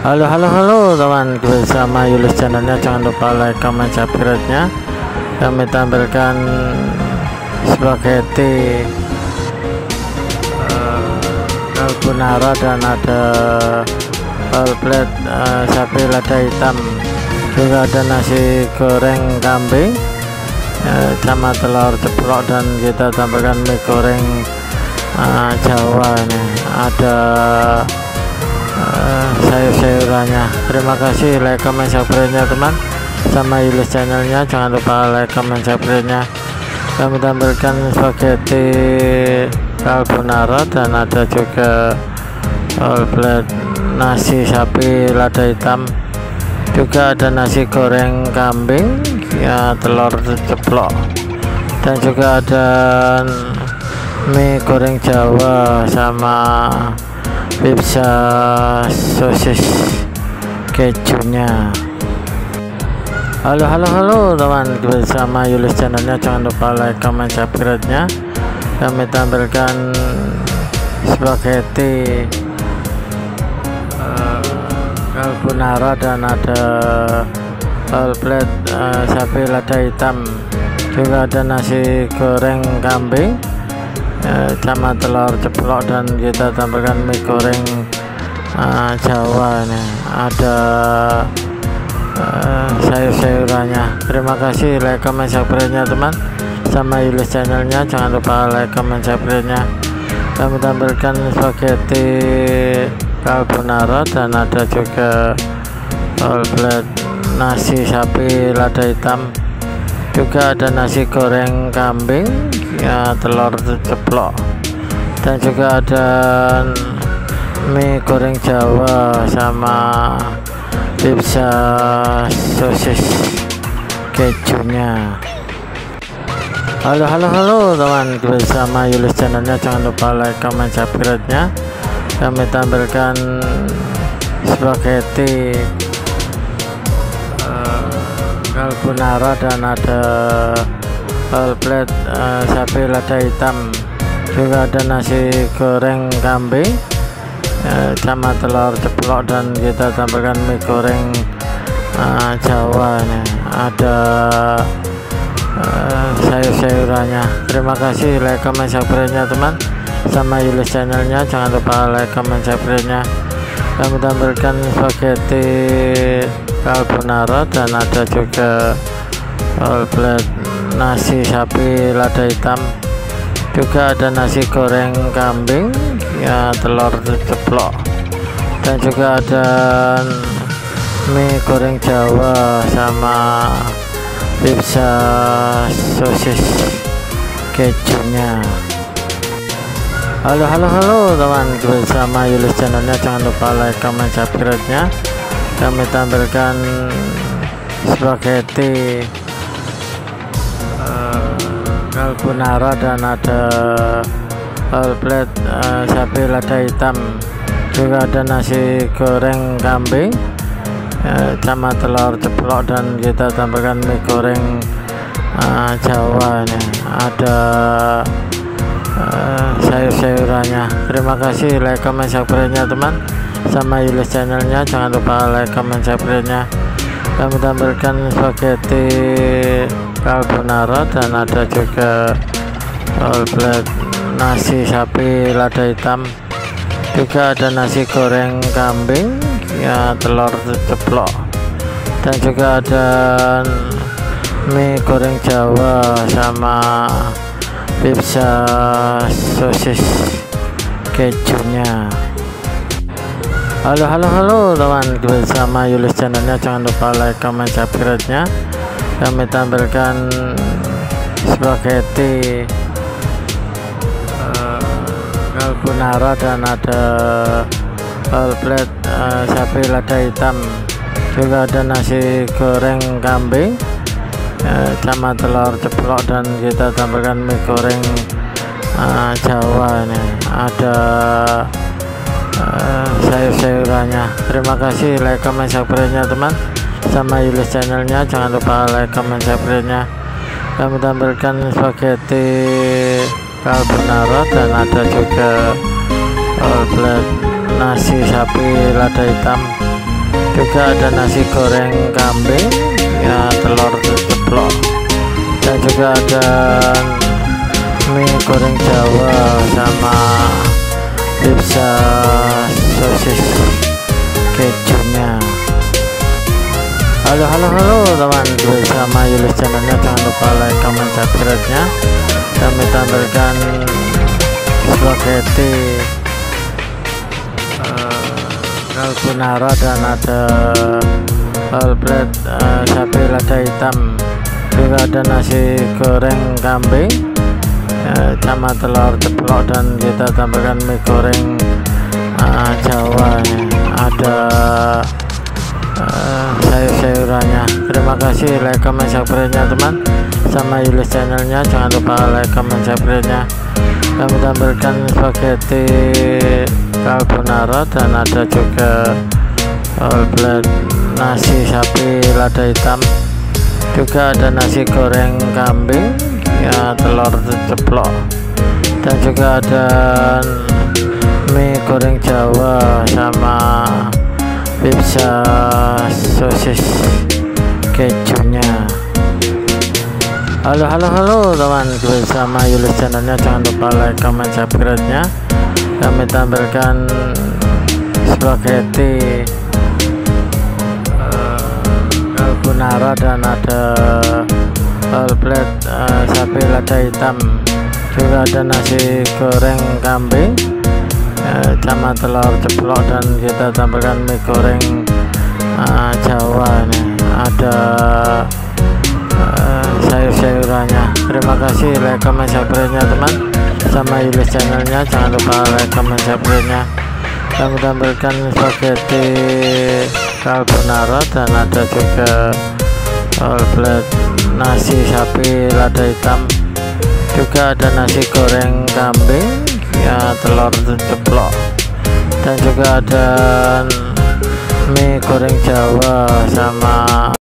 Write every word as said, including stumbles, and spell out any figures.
Halo halo halo teman, bersama Yulis channelnya. Jangan lupa like, comment, subscribe-nya. Kami tampilkan spaghetti uh, carbonara dan ada all plate uh, sapi lada hitam, juga ada nasi goreng kambing uh, sama telur ceplok, dan kita tampilkan mie goreng uh, Jawa. Ini ada Uh, sayur-sayurannya. Terima kasih, like, comment, subscribe-nya teman, sama Yulis channelnya. Jangan lupa like, comment, subscribe-nya. Kami tampilkan spaghetti carbonara dan ada juga all plate nasi sapi lada hitam, juga ada nasi goreng kambing ya, telur ceplok, dan juga ada mie goreng Jawa sama pizza sosis kejunya. Halo halo halo teman, bersama Yulis channelnya. Jangan lupa like, comment, subscribe-nya. Kami tampilkan spaghetti uh, carbonara dan ada all plate uh, sapi lada hitam, juga ada nasi goreng kambing Uh, sama telur ceplok, dan kita tampilkan mie goreng uh, Jawa. Ini ada uh, sayur-sayurannya. Terima kasih, like, comment, subscribe-nya teman, sama Yulis channelnya. Jangan lupa like, comment, subscribe-nya. Kami tampilkan spaghetti carbonara dan ada juga all plate nasi sapi lada hitam, juga ada nasi goreng kambing ya, telur ceplok, dan juga ada mie goreng Jawa sama pizza sosis kejunya. Halo halo halo teman, bersama Yulis channelnya. Jangan lupa like, comment, subscribe-nya. Kami tampilkan spaghetti carbonara dan ada all plate uh, sapi lada hitam, juga ada nasi goreng kambing uh, sama telur ceplok, dan kita tampilkan mie goreng uh, Jawa. Ini ada uh, sayur-sayurannya. Terima kasih, like, comment, subscribe-nya teman, sama Yulis channelnya. Jangan lupa like, comment, subscribe-nya. Kami tampilkan spaghetti carbonara dan ada juga all plate nasi sapi lada hitam, juga ada nasi goreng kambing ya, telur ceplok, dan juga ada mie goreng Jawa sama pizza sosis kejunya. Halo halo halo teman, bersama Yulis channelnya. Jangan lupa like, comment, subscribe-nya. Kami tampilkan spaghetti uh, carbonara dan ada all plate uh, sapi lada hitam, juga ada nasi goreng kambing uh, sama telur ceplok, dan kita tampilkan mie goreng uh, Jawa. Ini ada uh, sayur-sayurannya. Terima kasih, like, comment, subscribe-nya teman, sama Yulis channelnya. Jangan lupa like, comment, subscribe-nya. Kami tampilkan spaghetti carbonara dan ada juga all plate nasi sapi lada hitam, juga ada nasi goreng kambing ya, telur ceplok, dan juga ada mie goreng Jawa sama pizza sosis kejunya. Halo halo halo teman, bersama Yulis channelnya. Jangan lupa like, comment, subscribe-nya. Kami tampilkan spaghetti uh, carbonara dan ada all plate uh, sapi lada hitam, juga ada nasi goreng kambing uh, sama telur ceplok, dan kita tampilkan mie goreng uh, Jawa. Ini ada Uh, sayur-sayurannya. Terima kasih, like, comment, subscribe-nya teman, sama Yulis channelnya. Jangan lupa like, comment, subscribe-nya. Kami tampilkan spaghetti carbonara dan ada juga all plate nasi sapi lada hitam, juga ada nasi goreng kambing ya, telur ceplok, dan juga ada mie goreng Jawa sama pizza sosis kejunya. Halo halo halo teman, bersama Yulis channelnya, jangan lupa like, comment, subscribe nya. Kami tampilkan spaghetti uh, carbonara dan ada whole plate uh, sapi lada hitam, juga ada nasi goreng kambing uh, sama telur ceplok, dan kita tampilkan mie goreng uh, Jawa, ada uh, sayur-sayurannya. Terima kasih, like, comment, subscribe nya teman, sama Yulis channelnya, jangan lupa like, comment, subscribe nya. Kami tampilkan spaghetti carbonara dan ada juga whole plate nasi sapi lada hitam, juga ada nasi goreng kambing ya, telur ceplok, dan juga ada mie goreng Jawa sama pizza sosis kejunya. Halo halo halo teman, bersama Yulis channelnya, jangan lupa like, comment, subscribe nya. Kami tampilkan spaghetti uh, carbonara dan ada whole plate uh, sapi lada hitam, juga ada nasi goreng kambing uh, sama telur ceplok, dan kita tampilkan mie goreng uh, Jawa nih, ada uh, sayur-sayurannya. Terima kasih, like, comment, subscribe nya teman, sama Yulis channelnya, jangan lupa like, comment, subscribe nya. Kami tampilkan spaghetti carbonara dan ada juga whole plate nasi sapi lada hitam, juga ada nasi goreng kambing ya, telur ceplok, dan juga ada mie goreng Jawa sama